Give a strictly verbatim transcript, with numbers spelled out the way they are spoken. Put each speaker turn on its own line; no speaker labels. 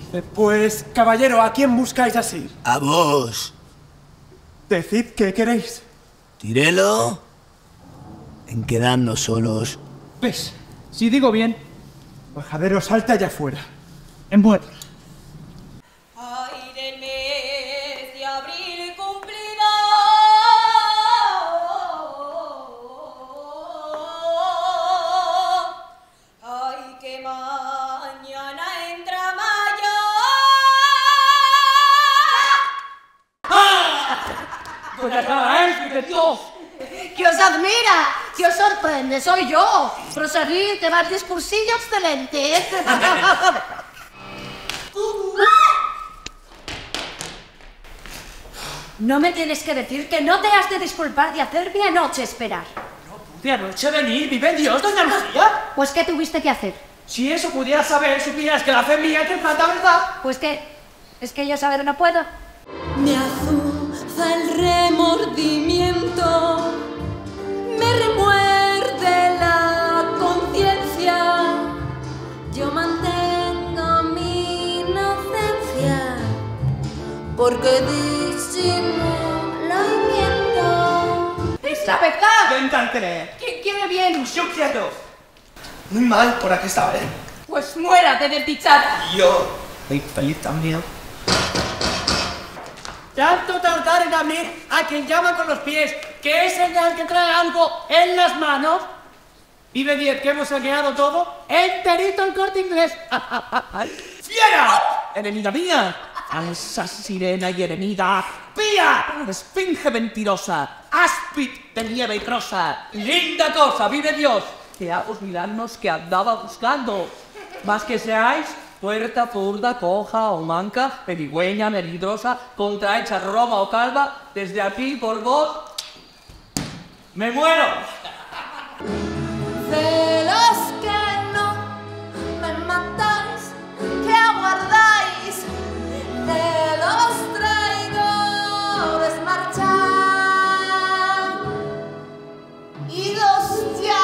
Eh, Pues, caballero, ¿a quién buscáis así?
A vos.
Decid qué queréis.
Tirelo. En quedarnos solos.
¿Ves? Si digo bien,
Majadero, salte allá afuera.
en bueno.
Ay, del mes de abril cumplido. Ay, que mañana entra mayo.
Pues acá es, de Dios.
¡Que os admira! ¡Que os sorprende! ¡Soy yo! Proseguid, que vas discursillo excelente. No me tienes que decir que no te has de disculpar de hacerme anoche esperar.
De anoche venir, vive Dios, doña Lucía.
Pues, ¿qué tuviste que hacer?
Si eso pudieras saber, supieras que la fe mía te falta, ¿verdad?
Pues, ¿qué? ¿Es que yo saber no puedo?
Me azuza el remordimiento, me remuerde la conciencia. Yo mantengo mi inocencia porque disimula y miento.
¡Es la verdad!
Véntate.
¿Quién quiere bien?
Yo quiero.
Muy mal por aquí está, ¿eh?
Pues muérate de pichada.
Yo. Estoy feliz también.
Tanto tardar en abrir a quien llama con los pies, que es señal que trae algo en las manos. Vive diez que hemos saqueado todo, enterito el Corte Inglés. ¡Fiera! ¡Enemiga mía! A esa sirena y enemiga. ¡Pía! Esfinge mentirosa. Áspid de nieve y rosa. Linda cosa, vive Dios. Que hagos mirarnos que andaba buscando. Más que seáis puerta, zurda, coja o manca, pedigüeña, melindrosa, contrahecha, roma o calva, desde aquí por vos me muero.
De los que no me matáis, que aguardáis, de los traidores marchar, y los ya